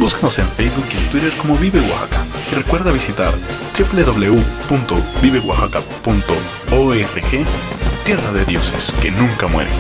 Búscanos en Facebook y en Twitter como Vive Oaxaca. Y recuerda visitar www.viveoaxaca.org, tierra de dioses que nunca mueren.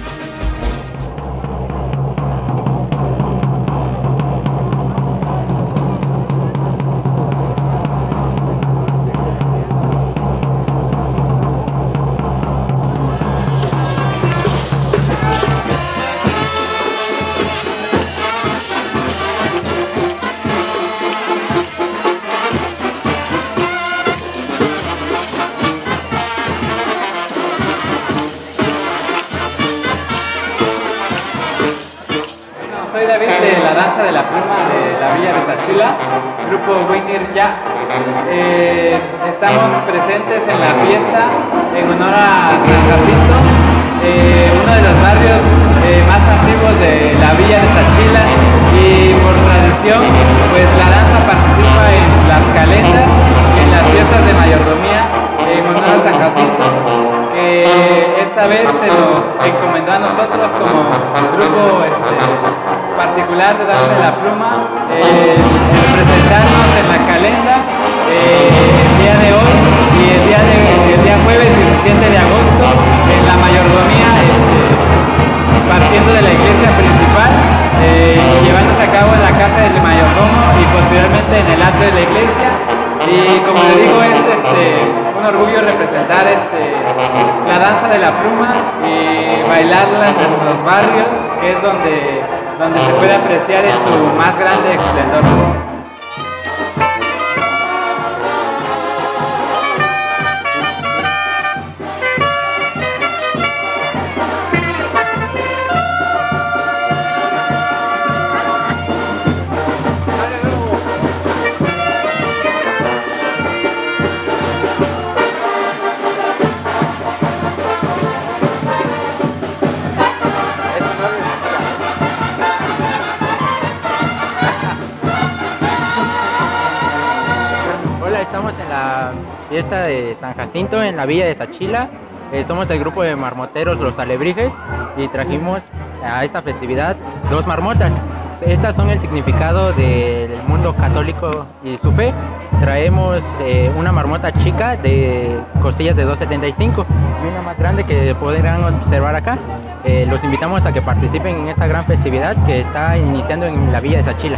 Soy David de la Danza de la Pluma de la Villa de Sachila, grupo Winir Ya. Estamos presentes en la fiesta en honor a San Jacinto, uno de los barrios más antiguos de la Villa de Sachila, y por tradición pues la danza participa en las calendas y en las fiestas de mayordomía en honor a San Jacinto, que esta vez se nos encomendó a nosotros como grupo particular de Danza de la Pluma, presentarnos en la calenda el día de hoy y el día jueves 17 de agosto en la mayordomía, partiendo de la iglesia principal y llevándose a cabo en la casa del mayordomo y posteriormente en el atrio de la iglesia. Y como le digo, es un orgullo representar la danza de la pluma y bailarla en nuestros barrios, que es donde se puede apreciar en su más grande esplendor. Estamos en la fiesta de San Jacinto en la Villa de Sachila. Somos el grupo de marmoteros Los Alebrijes y trajimos a esta festividad 2 marmotas. Estas son el significado del mundo católico y su fe. Traemos una marmota chica de costillas de 2.75 y una más grande que podrán observar acá. Los invitamos a que participen en esta gran festividad que está iniciando en la Villa de Sachila.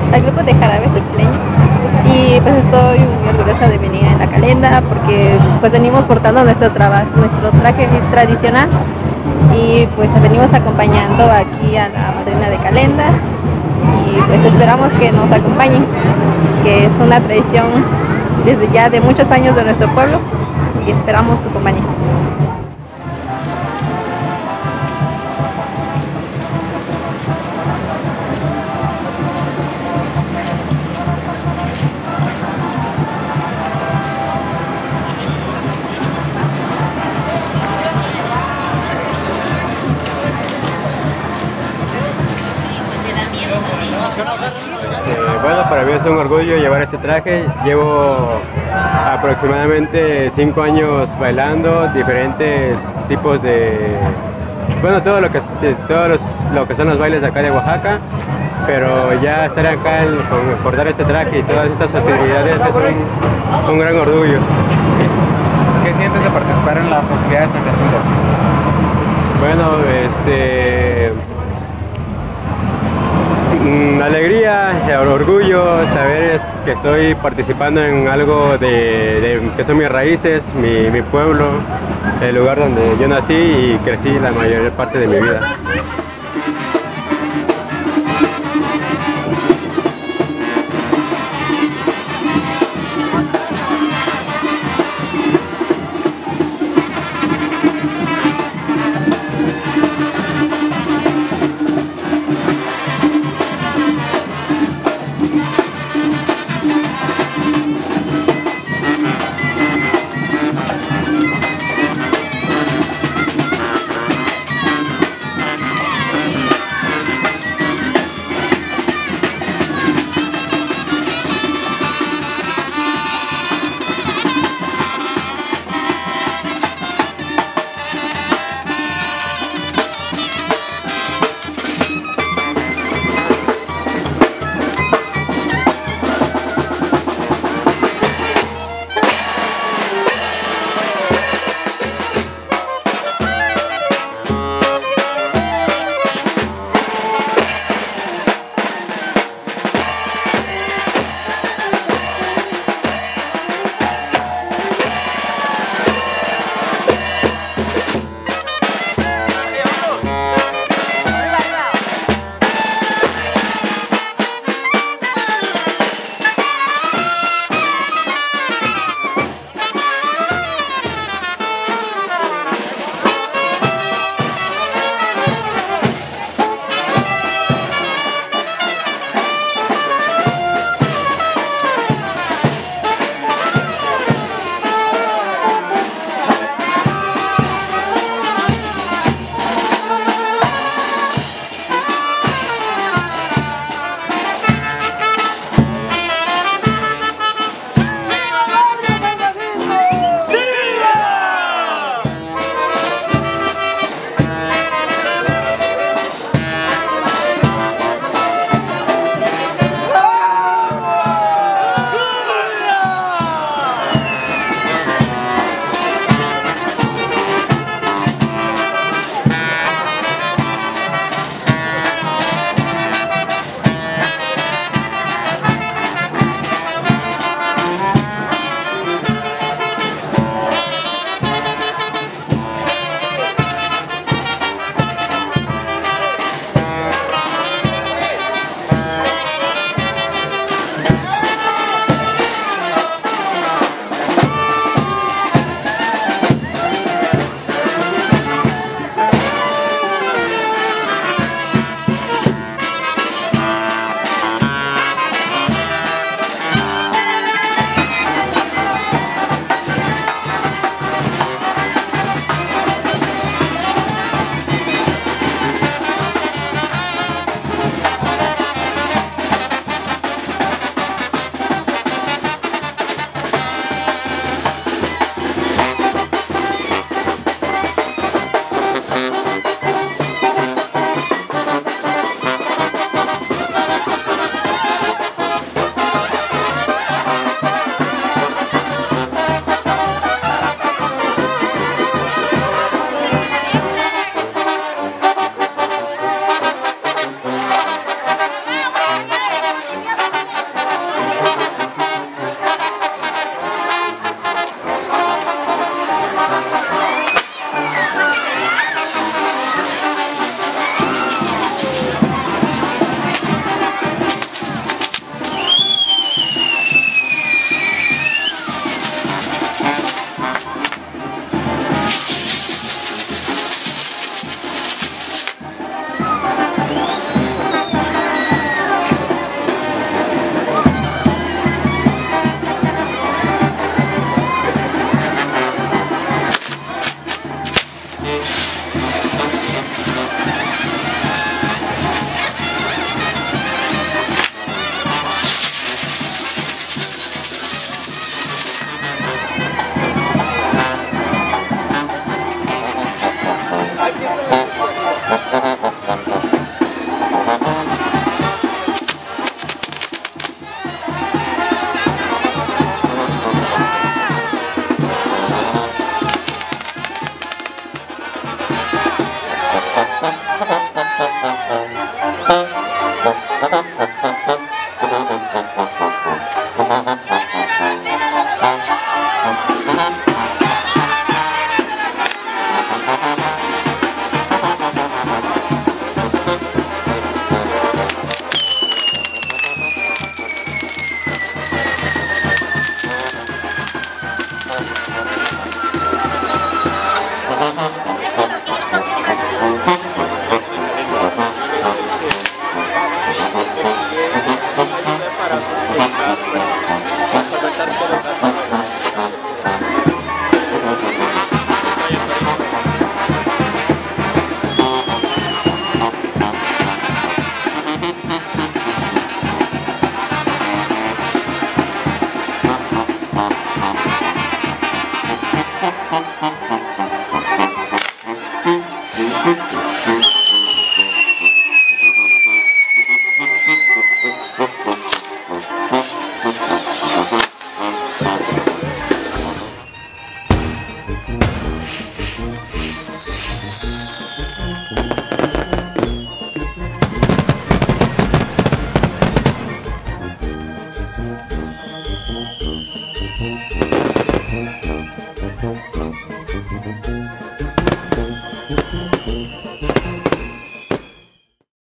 al grupo de Jarabe Xochileño, y pues estoy muy orgullosa de venir en la calenda porque pues venimos portando nuestro traje tradicional y pues venimos acompañando aquí a la madrina de calenda y pues esperamos que nos acompañen, que es una tradición desde ya de muchos años de nuestro pueblo y esperamos su compañía. Bueno, para mí es un orgullo llevar este traje. Llevo aproximadamente 5 años bailando diferentes tipos de, bueno, todo lo que son los bailes de acá de Oaxaca, pero ya estar acá con portar este traje y todas estas festividades es un gran orgullo. ¿Qué sientes de participar en la festividad de San Jacinto? Bueno, alegría, orgullo, saber que estoy participando en algo que son mis raíces, mi pueblo, el lugar donde yo nací y crecí la mayor parte de mi vida.